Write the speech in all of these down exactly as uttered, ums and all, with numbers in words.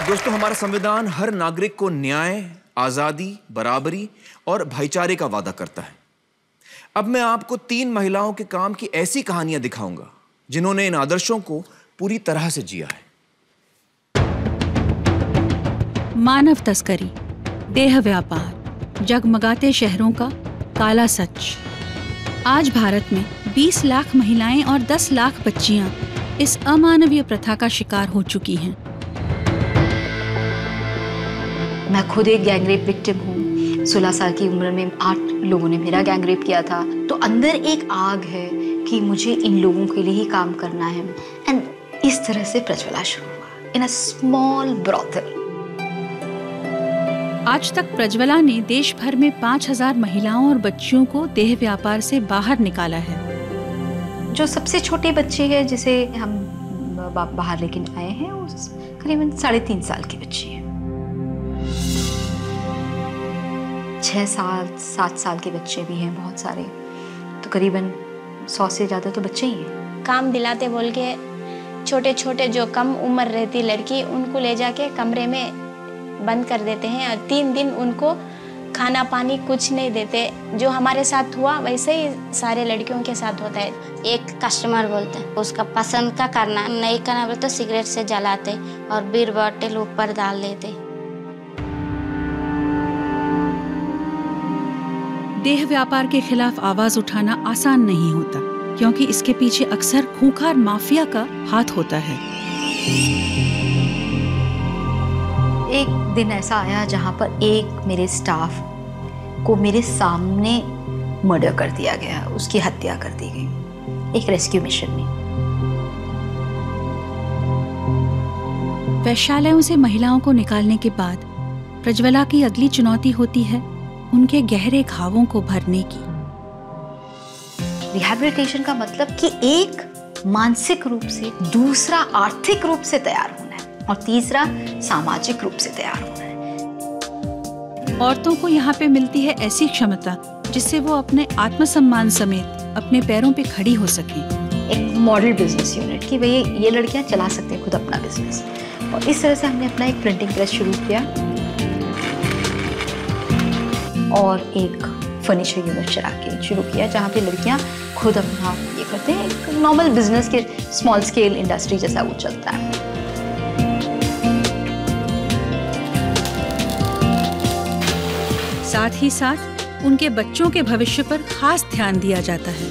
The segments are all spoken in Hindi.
दोस्तों, हमारा संविधान हर नागरिक को न्याय, आजादी, बराबरी और भाईचारे का वादा करता है। अब मैं आपको तीन महिलाओं के काम की ऐसी कहानियां दिखाऊंगा जिन्होंने इन आदर्शों को पूरी तरह से जिया है। मानव तस्करी, देह व्यापार, जगमगाते शहरों का काला सच। आज भारत में बीस लाख महिलाएं और दस लाख बच्चियां इस अमानवीय प्रथा का शिकार हो चुकी हैं। मैं खुद एक गैंगरेप विक्टिम हूँ। सोलह साल की उम्र में आठ लोगों ने मेरा गैंगरेप किया था। तो अंदर एक आग है कि मुझे इन लोगों के लिए ही काम करना है। एंड इस तरह से प्रज्वला शुरू हुआ, इन अ स्मॉल ब्रॉथल। आज तक प्रज्वला ने देश भर में पाँच हजार महिलाओं और बच्चियों को देह व्यापार से बाहर निकाला है। जो सबसे छोटे बच्चे हैं जिसे हम बाहर लेके आए हैं, उस करीबन साढ़े तीन साल की बच्ची है। छः साल सात साल के बच्चे भी हैं बहुत सारे, तो करीबन सौ से ज़्यादा तो बच्चे ही हैं। काम दिलाते बोल के छोटे छोटे जो कम उम्र रहती लड़की, उनको ले जाके कमरे में बंद कर देते हैं और तीन दिन उनको खाना पानी कुछ नहीं देते। जो हमारे साथ हुआ वैसे ही सारे लड़कियों के साथ होता है। एक कस्टमर बोलते हैं उसका पसंद का करना नहीं करना बोले तो सिगरेट से जलाते और बीर बॉटल ऊपर डाल देते। देह व्यापार के खिलाफ आवाज उठाना आसान नहीं होता, क्योंकि इसके पीछे अक्सर खूंखार माफिया का हाथ होता है। एक दिन ऐसा आया जहां पर एक मेरे स्टाफ को मेरे सामने मर्डर कर दिया गया, उसकी हत्या कर दी गई एक रेस्क्यू मिशन में। वैश्यालयों से महिलाओं को निकालने के बाद प्रज्वला की अगली चुनौती होती है उनके गहरे घावों को भरने की। रिहैबिलिटेशन का मतलब कि एक मानसिक रूप से, दूसरा आर्थिक रूप से तैयार होना है और तीसरा सामाजिक रूप से तैयार होना है। औरतों को यहाँ पे मिलती है ऐसी क्षमता जिससे वो अपने आत्मसम्मान समेत अपने पैरों पे खड़ी हो सकें। एक मॉडल बिजनेस यूनिट कि भाई ये लड़कियां चला सकते हैं खुद अपना बिजनेस। और इस तरह से हमने अपना एक प्रिंटिंग प्रेस शुरू किया और एक फर्नीचर यूनिट चला के शुरू किया, जहाँ पे लड़कियां खुद अपना ये करते हैं। एक नॉर्मल बिजनेस के स्मॉल स्केल इंडस्ट्री जैसा वो चलता है। साथ ही साथ उनके बच्चों के भविष्य पर खास ध्यान दिया जाता है।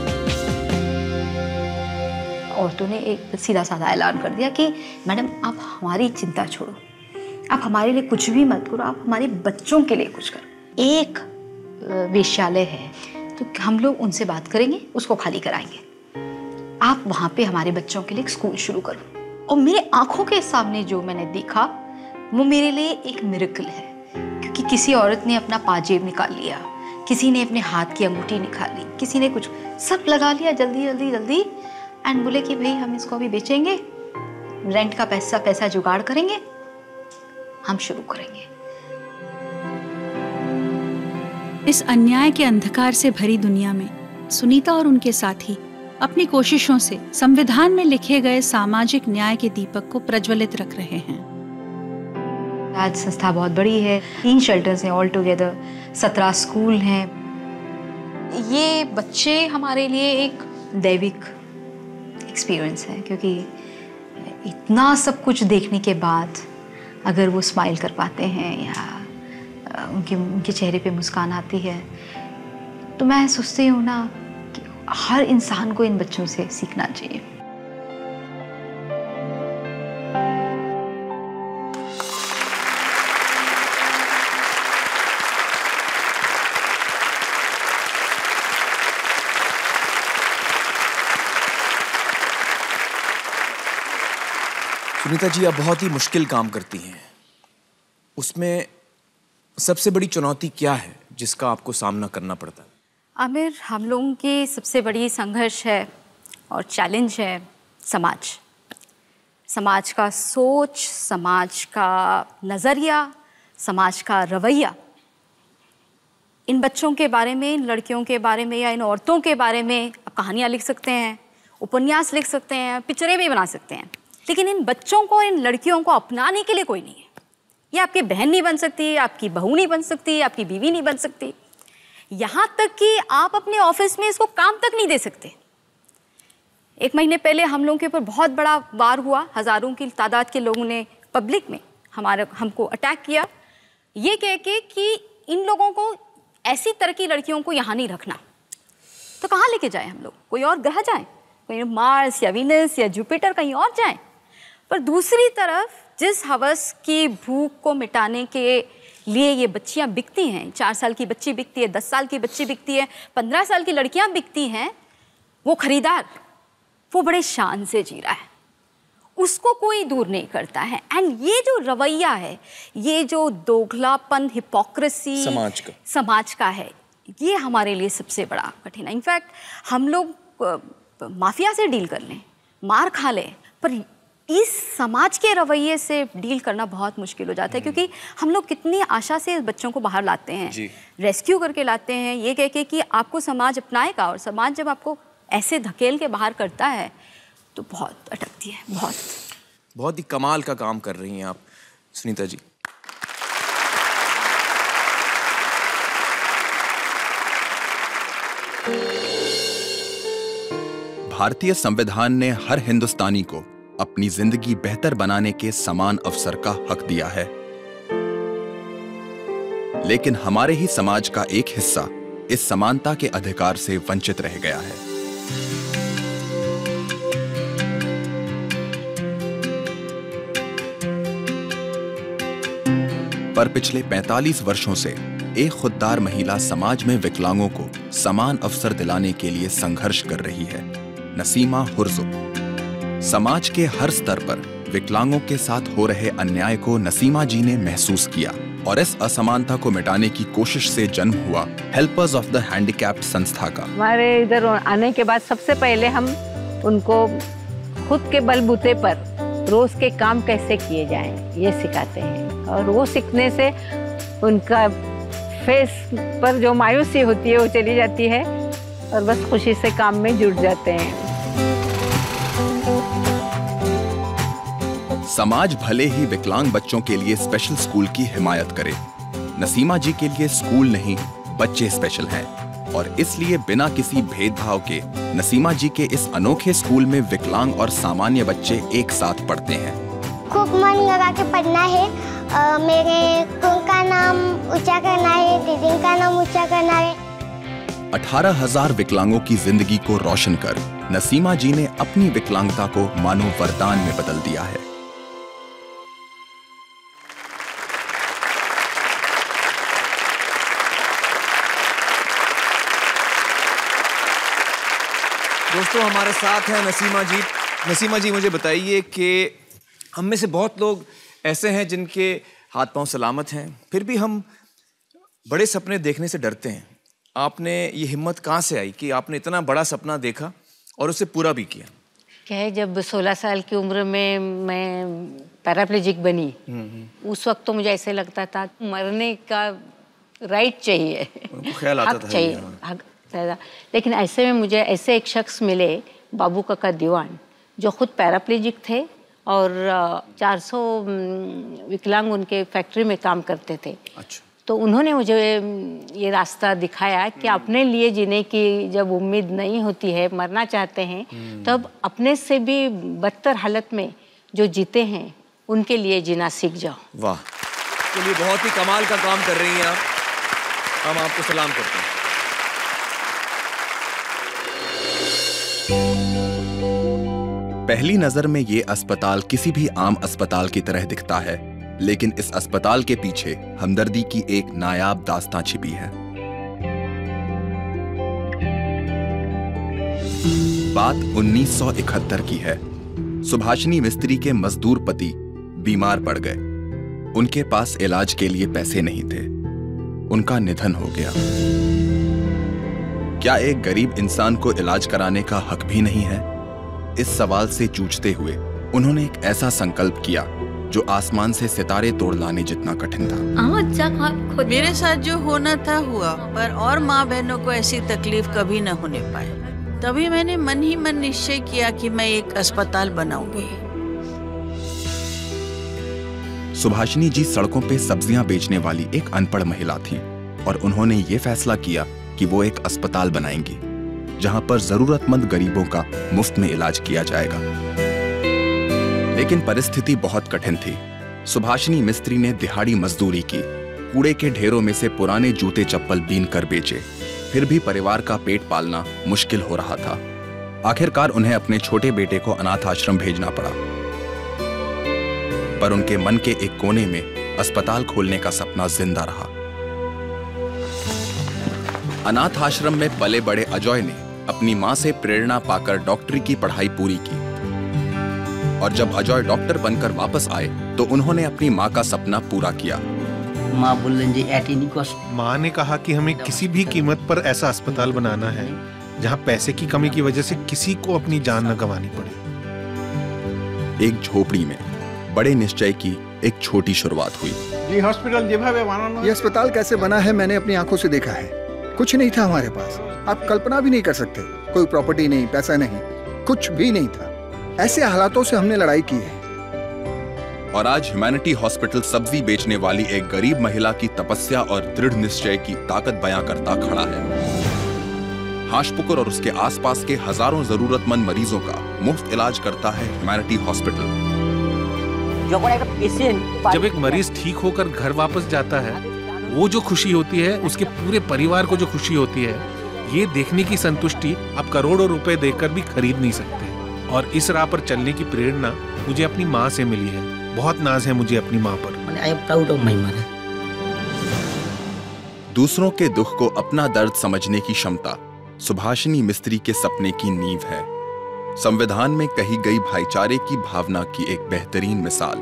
औरतों ने एक सीधा साधा ऐलान कर दिया कि मैडम आप हमारी चिंता छोड़ो, आप हमारे लिए कुछ भी मत करो, आप हमारे बच्चों के लिए कुछ करो। एक वेश्यालय है तो हम लोग उनसे बात करेंगे, उसको खाली कराएंगे, आप वहाँ पे हमारे बच्चों के लिए एक स्कूल शुरू करो। और मेरे आंखों के सामने जो मैंने देखा वो मेरे लिए एक मिरेकल है, क्योंकि किसी औरत ने अपना पाजेब निकाल लिया, किसी ने अपने हाथ की अंगूठी निकाली, किसी ने कुछ, सब लगा लिया जल्दी जल्दी जल्दी एंड बोले कि भाई हम इसको अभी बेचेंगे, रेंट का पैसा पैसा जुगाड़ करेंगे, हम शुरू करेंगे। इस अन्याय के अंधकार से भरी दुनिया में सुनीता और उनके साथी अपनी कोशिशों से संविधान में लिखे गए सामाजिक न्याय के दीपक को प्रज्वलित रख रहे हैं। आज संस्था बहुत बड़ी है, तीन शेल्टर्स हैं ऑल टुगेदर, सत्रह स्कूल हैं। ये बच्चे हमारे लिए एक दैविक एक्सपीरियंस है, क्योंकि इतना सब कुछ देखने के बाद अगर वो स्माइल कर पाते हैं या उनके उनके चेहरे पे मुस्कान आती है, तो मैं सोचती हूँ ना कि हर इंसान को इन बच्चों से सीखना चाहिए। सुनीता जी, आप बहुत ही मुश्किल काम करती हैं, उसमें सबसे बड़ी चुनौती क्या है जिसका आपको सामना करना पड़ता है? आमिर, हम लोगों की सबसे बड़ी संघर्ष है और चैलेंज है समाज। समाज का सोच, समाज का नज़रिया, समाज का रवैया। इन बच्चों के बारे में, इन लड़कियों के बारे में या इन औरतों के बारे में आप कहानियाँ लिख सकते हैं, उपन्यास लिख सकते हैं, पिक्चरें भी बना सकते हैं, लेकिन इन बच्चों को, इन लड़कियों को अपनाने के लिए कोई नहीं है। ये आपकी बहन नहीं बन सकती, आपकी बहू नहीं बन सकती, आपकी बीवी नहीं बन सकती, यहाँ तक कि आप अपने ऑफिस में इसको काम तक नहीं दे सकते। एक महीने पहले हम लोगों के ऊपर बहुत बड़ा वार हुआ, हज़ारों की तादाद के लोगों ने पब्लिक में हमारे हमको अटैक किया, ये कह के कि इन लोगों को, ऐसी तरह की लड़कियों को यहाँ नहीं रखना। तो कहाँ लेके जाएं हम लोग? कोई और ग्रह जाएं, कोई मार्स या वीनस या जुपिटर, कहीं और जाएं। पर दूसरी तरफ जिस हवस की भूख को मिटाने के लिए ये बच्चियाँ बिकती हैं, चार साल की बच्ची बिकती है, दस साल की बच्ची बिकती है, पंद्रह साल की लड़कियाँ बिकती हैं, वो खरीदार वो बड़े शान से जी रहा है, उसको कोई दूर नहीं करता है। एंड ये जो रवैया है, ये जो दोगलापन, हिपोक्रेसी समाज का समाज का है, ये हमारे लिए सबसे बड़ा कठिन है। इनफैक्ट हम लोग माफिया से डील कर लें, मार खा लें, पर इस समाज के रवैये से डील करना बहुत मुश्किल हो जाता है, क्योंकि हम लोग कितनी आशा से बच्चों को बाहर लाते हैं, रेस्क्यू करके लाते हैं, ये कह के कि आपको समाज अपनाएगा, और समाज जब आपको ऐसे धकेल के बाहर करता है तो बहुत अटकती है। बहुत बहुत ही कमाल का काम कर रही हैं आप सुनीता जी। भारतीय संविधान ने हर हिंदुस्तानी को अपनी जिंदगी बेहतर बनाने के समान अवसर का हक दिया है, लेकिन हमारे ही समाज का एक हिस्सा इस समानता के अधिकार से वंचित रह गया है। पर पिछले पैंतालीस वर्षों से एक खुददार महिला समाज में विकलांगों को समान अवसर दिलाने के लिए संघर्ष कर रही है, नसीमा हुर्जुक। समाज के हर स्तर पर विकलांगों के साथ हो रहे अन्याय को नसीमा जी ने महसूस किया और इस असमानता को मिटाने की कोशिश से जन्म हुआ हेल्पर्स ऑफ द हैंडीकैप्ड संस्था का। हमारे इधर आने के बाद सबसे पहले हम उनको खुद के बलबूते पर रोज के काम कैसे किए जाएं ये सिखाते हैं, और वो सीखने से उनका फेस पर जो मायूसी होती है वो चली जाती है और बस खुशी से काम में जुट जाते हैं। समाज भले ही विकलांग बच्चों के लिए स्पेशल स्कूल की हिमायत करे, नसीमा जी के लिए स्कूल नहीं बच्चे स्पेशल हैं, और इसलिए बिना किसी भेदभाव के नसीमा जी के इस अनोखे स्कूल में विकलांग और सामान्य बच्चे एक साथ पढ़ते हैं। खूब मन लगा के पढ़ना है, आ, मेरे कुल का नाम ऊंचा करना है, दीदी का नाम ऊंचा करना है। अठारह हजार विकलांगों की जिंदगी को रोशन कर नसीमा जी ने अपनी विकलांगता को मानो वरदान में बदल दिया है। दोस्तों हमारे साथ हैं नसीमा जी। नसीमा जी मुझे बताइए कि हम में से बहुत लोग ऐसे हैं जिनके हाथ पांव सलामत हैं, फिर भी हम बड़े सपने देखने से डरते हैं। आपने ये हिम्मत कहाँ से आई कि आपने इतना बड़ा सपना देखा और उसे पूरा भी किया? क्या है, जब सोलह साल की उम्र में मैं पैराप्लेजिक बनी, उस वक्त तो मुझे ऐसे लगता था मरने का राइट चाहिए, ख्याल आता था चाहिए, हक था। लेकिन ऐसे में मुझे ऐसे एक शख्स मिले, बाबू काका दीवान, जो खुद पैराप्लेजिक थे और चार सौ विकलांग उनके फैक्ट्री में काम करते थे। अच्छा। तो उन्होंने मुझे ये रास्ता दिखाया कि अपने लिए जीने की जब उम्मीद नहीं होती है, मरना चाहते हैं, तब अपने से भी बदतर हालत में जो जीते हैं उनके लिए जीना सीख जाओ। वाह, चलिए बहुत ही कमाल का काम कर रही हैं आप, हम आपको सलाम करते हैं। पहली नजर में ये अस्पताल किसी भी आम अस्पताल की तरह दिखता है, लेकिन इस अस्पताल के पीछे हमदर्दी की एक नायाब दास्तां छिपी है। बात उन्नीस सौ इकहत्तर की है। सुभाषिनी मिस्त्री के मजदूर पति बीमार पड़ गए। उनके पास इलाज के लिए पैसे नहीं थे। उनका निधन हो गया। क्या एक गरीब इंसान को इलाज कराने का हक भी नहीं है? इस सवाल से जूझते हुए उन्होंने एक ऐसा संकल्प किया जो आसमान से सितारे तोड़ लाने जितना कठिन था। मेरे साथ जो होना था हुआ, पर और माँ बहनों को ऐसी तकलीफ कभी न होने पाए। तभी मैंने मन ही मन निश्चय किया कि मैं एक अस्पताल बनाऊंगी। सुभाषिनी जी सड़कों पे सब्जियां बेचने वाली एक अनपढ़ महिला थीं और उन्होंने ये फैसला किया कि वो एक अस्पताल बनाएंगी जहां पर जरूरतमंद गरीबों का मुफ्त में इलाज किया जाएगा। लेकिन परिस्थिति बहुत कठिन थी। सुभाषिनी मिस्त्री ने दिहाड़ी मजदूरी की, कूड़े के ढेरों में से पुराने जूते चप्पल बीन कर बेचे, फिर भी परिवार का पेट पालना मुश्किल हो रहा था। आखिरकार उन्हें अपने छोटे बेटे को अनाथ आश्रम भेजना पड़ा, पर उनके मन के एक कोने में अस्पताल खोलने का सपना जिंदा रहा। अनाथ आश्रम में पले बड़े अजय ने अपनी मां से प्रेरणा पाकर डॉक्टरी की पढ़ाई पूरी की और जब अजय डॉक्टर बनकर वापस आए तो उन्होंने अपनी मां का सपना पूरा किया। मां ने कहा कि हमें किसी भी कीमत पर ऐसा अस्पताल बनाना है जहां पैसे की कमी की वजह से किसी को अपनी जान न गंवानी पड़े। एक झोपड़ी में बड़े निश्चय की एक छोटी शुरुआत हुई। जी हॉस्पिटल ये अस्पताल कैसे बना है मैंने अपनी आंखों से देखा है। कुछ नहीं था हमारे पास, आप कल्पना भी नहीं कर सकते। कोई प्रॉपर्टी नहीं, पैसा नहीं, कुछ भी नहीं था। ऐसे हालातों से हमने लड़ाई की है। और आज ह्यूमैनिटी हॉस्पिटल सब्जी बेचने वाली एक गरीब महिला की तपस्या और दृढ़ निश्चय की ताकत बयां करता खड़ा है। हाशपुकुर और उसके आसपास के हजारों जरूरतमंद मरीजों का मुफ्त इलाज करता है ह्यूमैनिटी हॉस्पिटल। जब एक मरीज ठीक होकर घर वापस जाता है, वो जो खुशी होती है, उसके पूरे परिवार को जो खुशी होती है, ये देखने की संतुष्टि आप करोड़ों रुपए देकर भी खरीद नहीं सकते। और इस राह पर चलने की प्रेरणा मुझे अपनी माँ से मिली है। बहुत नाज है मुझे अपनी माँ पर। दूसरों के दुख को अपना दर्द समझने की क्षमता सुभाषिनी मिस्त्री के सपने की नींव है। संविधान में कही गई भाईचारे की भावना की एक बेहतरीन मिसाल।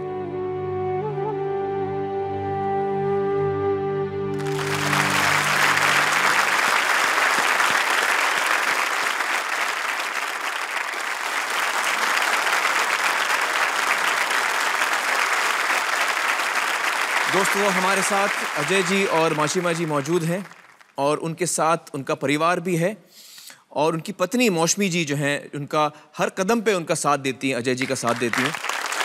दोस्तों, हमारे साथ अजय जी और माशिमा जी मौजूद हैं और उनके साथ उनका परिवार भी है और उनकी पत्नी मौसमी जी जो हैं, उनका हर कदम पे उनका साथ देती हैं, अजय जी का साथ देती हैं।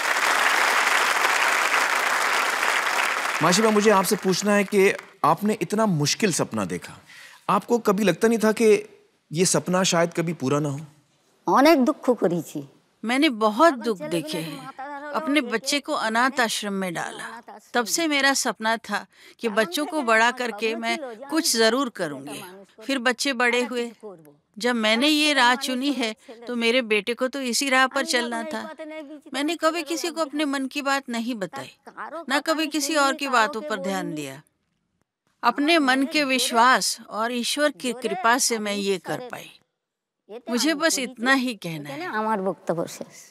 माशिमा, मुझे आपसे पूछना है कि आपने इतना मुश्किल सपना देखा, आपको कभी लगता नहीं था कि ये सपना शायद कभी पूरा ना हो? अनेक दुख करी थी मैंने, बहुत दुख देखे हैं। अपने बच्चे को अनाथ आश्रम में डाला, तब से मेरा सपना था कि बच्चों को बड़ा करके मैं कुछ जरूर करूंगी। फिर बच्चे बड़े हुए, जब मैंने ये राह चुनी है तो मेरे बेटे को तो इसी राह पर चलना था। मैंने कभी किसी को अपने मन की बात नहीं बताई, ना कभी किसी और की बातों पर ध्यान दिया। अपने मन के विश्वास और ईश्वर की कृपा से मैं ये कर पाई। मुझे बस इतना ही कहना है। हमारे वक्तव्य शेष।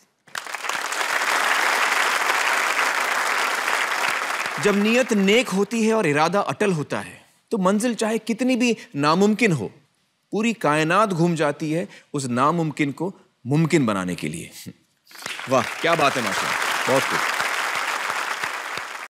जब नीयत नेक होती है और इरादा अटल होता है तो मंजिल चाहे कितनी भी नामुमकिन हो, पूरी कायनात घूम जाती है उस नामुमकिन को मुमकिन बनाने के लिए। वाह, क्या बात है माशाअल्लाह, बहुत खूब।